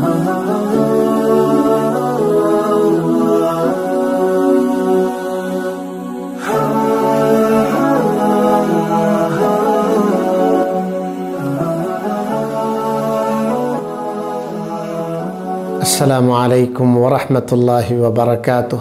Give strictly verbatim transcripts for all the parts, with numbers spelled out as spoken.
السلام علیکم ورحمۃ اللہ وبرکاتہ۔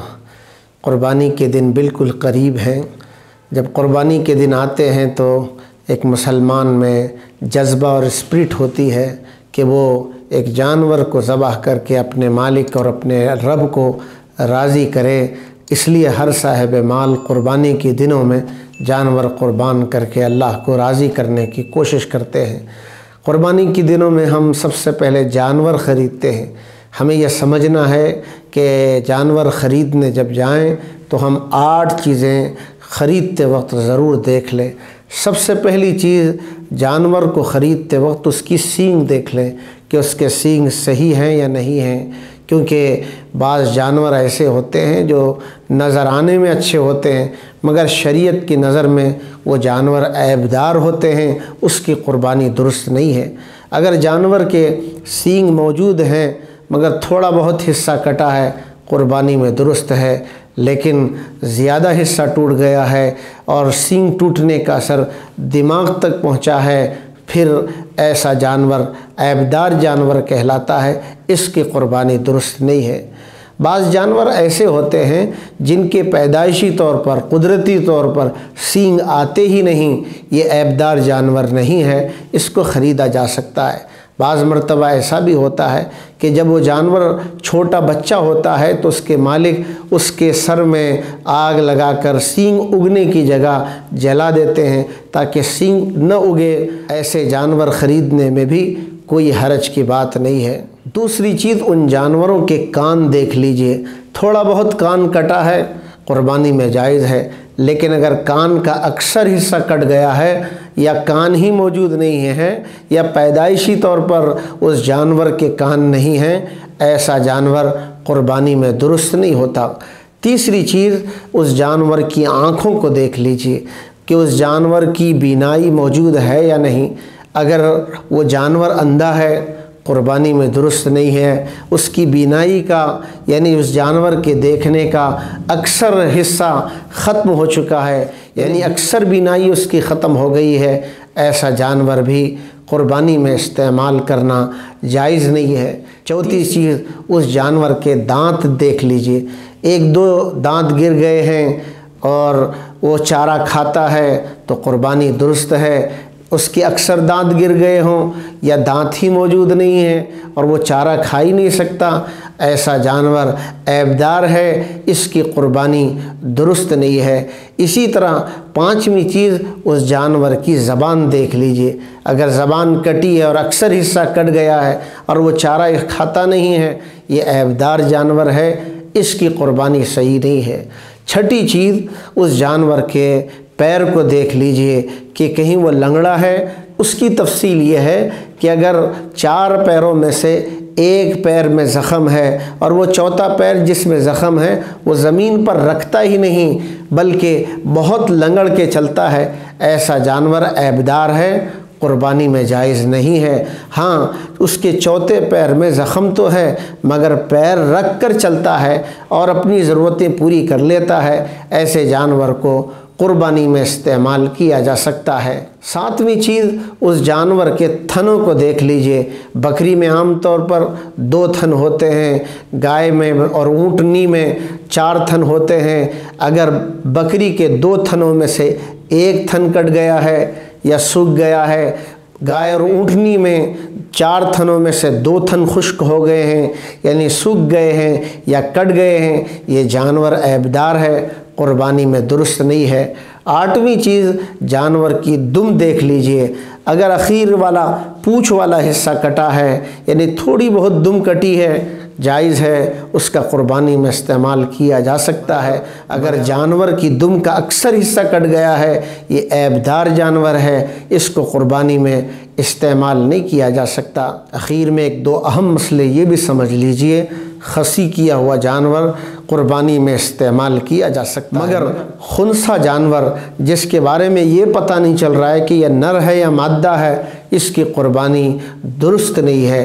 قربانی کے دن بالکل قریب ہیں۔ جب قربانی کے دن آتے ہیں تو ایک مسلمان میں جذبہ اور اسپرٹ ہوتی ہے کہ وہ ایک جانور کو ذبح کر کے اپنے مالک اور اپنے رب کو راضی کرے۔ اس لیے ہر صاحب مال قربانی کے دنوں میں جانور قربان کر کے اللہ کو راضی کرنے کی کوشش کرتے ہیں۔ قربانی کے دنوں میں ہم سب سے پہلے جانور خریدتے ہیں۔ ہمیں یہ سمجھنا ہے کہ جانور خریدنے جب جائیں تو ہم آٹھ چیزیں خریدتے وقت ضرور دیکھ لیں۔ سب سے پہلی چیز، جانور کو خریدتے وقت اس کی سینگ دیکھ لیں کہ اس کے سینگ صحیح ہیں یا نہیں ہیں، کیونکہ بعض جانور ایسے ہوتے ہیں جو نظر آنے میں اچھے ہوتے ہیں مگر شریعت کی نظر میں وہ جانور عیبدار ہوتے ہیں، اس کی قربانی درست نہیں ہے۔ اگر جانور کے سینگ موجود ہیں مگر تھوڑا بہت حصہ کٹا ہے، قربانی میں درست ہے، لیکن زیادہ حصہ ٹوٹ گیا ہے اور سینگ ٹوٹنے کا اثر دماغ تک پہنچا ہے، پھر ایسا جانور عیبدار جانور کہلاتا ہے، اس کی قربانی درست نہیں ہے۔ بعض جانور ایسے ہوتے ہیں جن کے پیدائشی طور پر، قدرتی طور پر سینگ آتے ہی نہیں، یہ عیبدار جانور نہیں ہے، اس کو خریدا جا سکتا ہے۔ بعض مرتبہ ایسا بھی ہوتا ہے کہ جب وہ جانور چھوٹا بچہ ہوتا ہے تو اس کے مالک اس کے سر میں آگ لگا کر سینگ اگنے کی جگہ جلا دیتے ہیں تاکہ سینگ نہ اگے۔ ایسے جانور خریدنے میں بھی کوئی حرج کی بات نہیں ہے۔ دوسری چیز، ان جانوروں کے کان دیکھ لیجئے۔ تھوڑا بہت کان کٹا ہے، قربانی میں جائز ہے، لیکن اگر کان کا اکثر حصہ کٹ گیا ہے یا کان ہی موجود نہیں ہے یا پیدائشی طور پر اس جانور کے کان نہیں ہیں، ایسا جانور قربانی میں درست نہیں ہوتا۔ تیسری چیز، اس جانور کی آنکھوں کو دیکھ لیجئے کہ اس جانور کی بینائی موجود ہے یا نہیں۔ اگر وہ جانور اندھا ہے، قربانی میں درست نہیں ہے۔ اس کی بینائی کا یعنی اس جانور کے دیکھنے کا اکثر حصہ ختم ہو چکا ہے، یعنی اکثر بینائی اس کی ختم ہو گئی ہے، ایسا جانور بھی قربانی میں استعمال کرنا جائز نہیں ہے۔ چوتھی چیز، اس جانور کے دانت دیکھ لیجئے۔ ایک دو دانت گر گئے ہیں اور وہ چارہ کھاتا ہے تو قربانی درست ہے۔ اس کے اکثر دانت گر گئے ہوں یا دانت ہی موجود نہیں ہیں اور وہ چارہ کھا ہی نہیں سکتا، ایسا جانور عیبدار ہے، اس کی قربانی درست نہیں ہے۔ اسی طرح پانچویں چیز، اس جانور کی زبان دیکھ لیجئے۔ اگر زبان کٹی ہے اور اکثر حصہ کٹ گیا ہے اور وہ چارہ کھاتا نہیں ہے، یہ عیبدار جانور ہے، اس کی قربانی صحیح نہیں ہے۔ چھٹی چیز، اس جانور کے پیر کو دیکھ لیجئے کہ کہیں وہ لنگڑا ہے۔ اس کی تفصیل یہ ہے کہ اگر چار پیروں میں سے ایک پیر میں زخم ہے اور وہ چوتھا پیر جس میں زخم ہے وہ زمین پر رکھتا ہی نہیں بلکہ بہت لنگڑ کے چلتا ہے، ایسا جانور عیبدار ہے، قربانی میں جائز نہیں ہے۔ ہاں، اس کے چوتھے پیر میں زخم تو ہے مگر پیر رکھ کر چلتا ہے اور اپنی ضرورتیں پوری کر لیتا ہے، ایسے جانور کو قربانی میں استعمال کیا جا سکتا ہے۔ ساتویں چیز، اس جانور کے تھنوں کو دیکھ لیجئے۔ بکری میں عام طور پر دو تھن ہوتے ہیں، گائے میں اور اونٹنی میں چار تھن ہوتے ہیں۔ اگر بکری کے دو تھنوں میں سے ایک تھن کٹ گیا ہے یا سوکھ گیا ہے، گائے اور اونٹنی میں چار تھنوں میں سے دو تھن خشک ہو گئے ہیں یعنی سوکھ گئے ہیں یا کٹ گئے ہیں، یہ جانور عیبدار ہے، قربانی میں درست نہیں ہے۔ آٹھویں چیز، جانور کی دم دیکھ لیجئے۔ اگر اخیر والا پونچھ والا حصہ کٹا ہے یعنی تھوڑی بہت دم کٹی ہے، جائز ہے، اس کا قربانی میں استعمال کیا جا سکتا ہے۔ اگر جانور کی دم کا اکثر حصہ کٹ گیا ہے، یہ عیبدار جانور ہے، اس کو قربانی میں استعمال نہیں کیا جا سکتا۔ اخیر میں ایک دو اہم مسئلے یہ بھی سمجھ لیجئے، خصی کیا ہوا جانور قربانی میں استعمال کیا جا سکتا ہے مگر خنثی جانور جس کے بارے میں یہ پتہ نہیں چل رہا ہے کہ یہ نر ہے یا مادہ ہے، اس کی قربانی درست نہیں ہے۔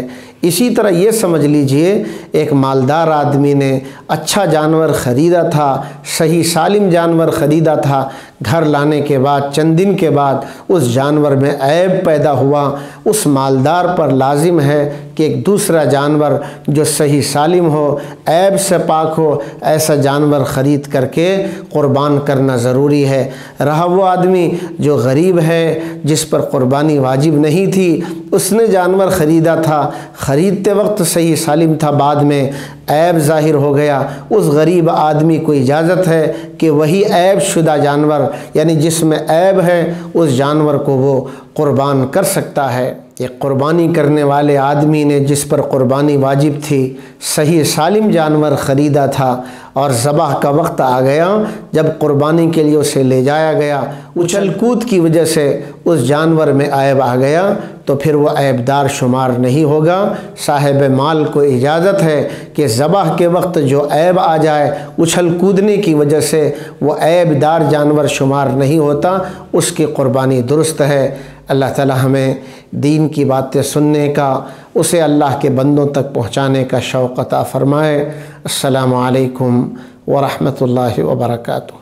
اسی طرح یہ سمجھ لیجئے ایک مالدار آدمی نے اچھا جانور خریدا تھا، صحیح سالم جانور خریدا تھا، گھر لانے کے بعد چند دن کے بعد اس جانور میں عیب پیدا ہوا، اس مالدار پر لازم ہے کہ ایک دوسرا جانور جو صحیح سالم ہو، عیب سے پاک ہو، ایسا جانور خرید کر کے قربان کرنا ضروری ہے۔ رہا وہ آدمی جو غریب ہے، جس پر قربانی واجب نہیں تھی، اس نے جانور خریدا تھا، خریدتے وقت صحیح سالم تھا، بعد میں عیب ظاہر ہو گیا، اس غریب آدمی کو اجازت ہے کہ وہی عیب شدہ جانور یعنی جس میں عیب ہے اس جانور کو وہ قربان کر سکتا ہے۔ ایک قربانی کرنے والے آدمی نے جس پر قربانی واجب تھی، صحیح سالم جانور خریدا تھا اور ذبح کا وقت آ گیا، جب قربانی کے لیے اسے لے جایا گیا، اچھل کود کی وجہ سے اس جانور میں عیب آ گیا تو پھر وہ عیب دار شمار نہیں ہوگا۔ صاحب مال کو اجازت ہے کہ ذبح کے وقت جو عیب آ جائے اچھل کودنے کی وجہ سے وہ عیب دار جانور شمار نہیں ہوتا، اس کی قربانی درست ہے۔ اللہ تعالی ہمیں دین کی باتیں سننے کا، اسے اللہ کے بندوں تک پہنچانے کا شوق عطا فرمائے۔ السلام علیکم ورحمۃ اللہ وبرکاتہ۔